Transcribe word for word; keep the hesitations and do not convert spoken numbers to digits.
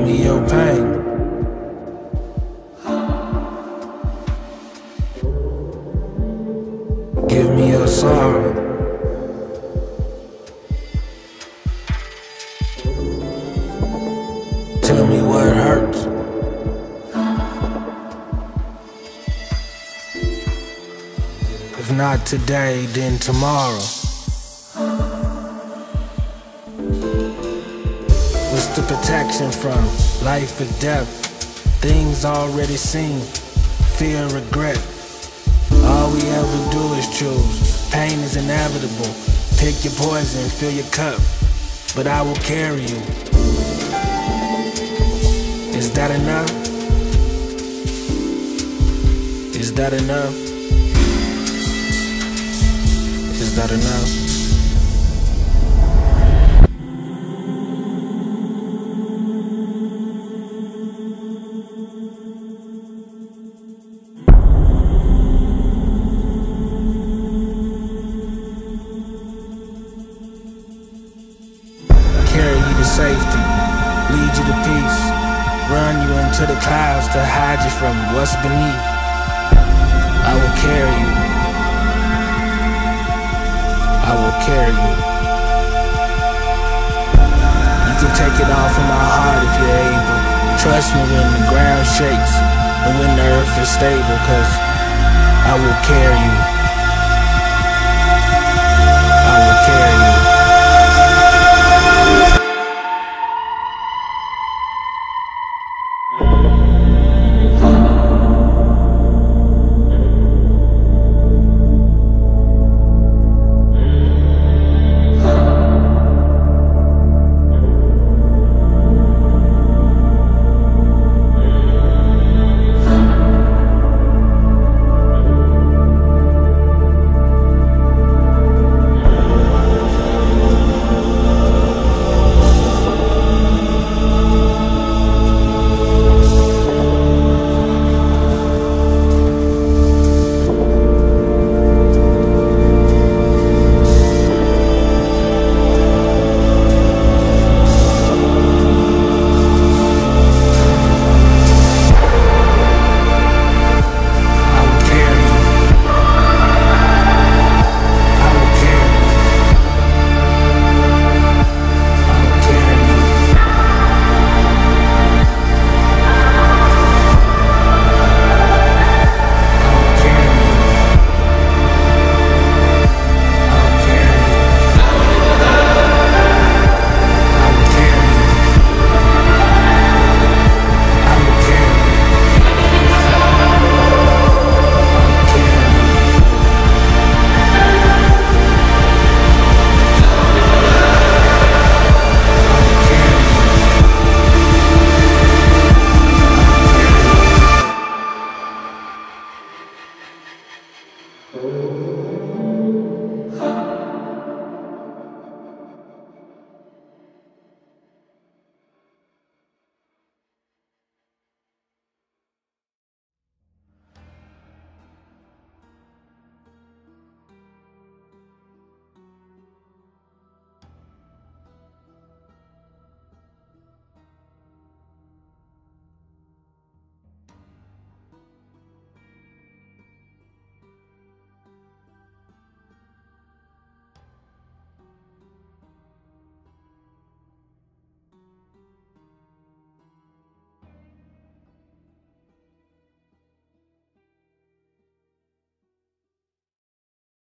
me your pain. Give me your sorrow. Tell me what hurts. If not today, then tomorrow. What's the protection from life or death? Things already seen, fear, regret. All we ever do is choose. Pain is inevitable. Pick your poison, fill your cup, but I will carry you. Is that enough? Is that enough? Is that enough? Carry you to safety, lead you to peace, run you into the clouds to hide you from what's beneath. I will carry you. I will carry you. You can take it all from my heart if you're able. Trust me when the ground shakes and when the earth is stable, cause I will carry you. I will carry you.